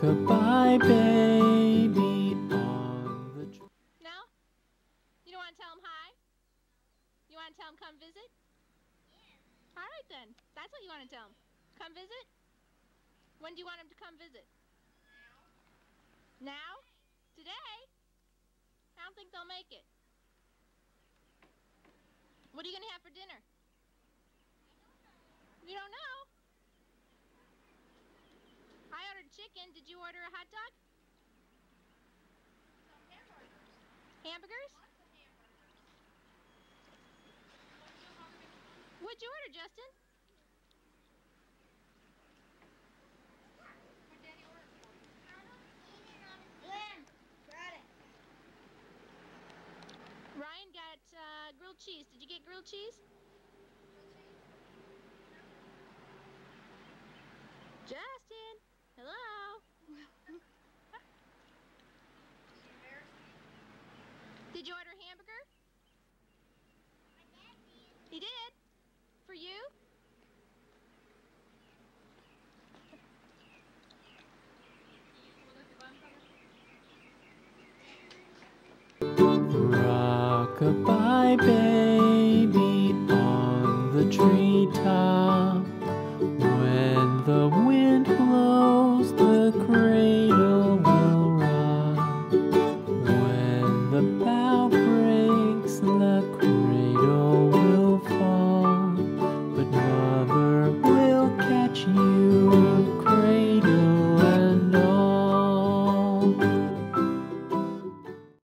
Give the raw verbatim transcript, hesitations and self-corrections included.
Rock-a-bye baby on the tree. No? You don't want to tell him hi? You want to tell him come visit? Yeah. All right then. That's what you want to tell him. Come visit? When do you want him to come visit? Now. Now? Today? I don't think they'll make it. What are you going to have for dinner? You don't know? I ordered chicken. Did you order a hot dog? Some hamburgers. Hamburgers? Lots of hamburgers. What'd you order, Justin? What Daddy ordered for you? I don't eat it on Glenn, got it. Ryan got uh, grilled cheese. Did you get grilled cheese? Justin, hello. Did you order a hamburger? My dad did. He did? For you? Rock-a-bye.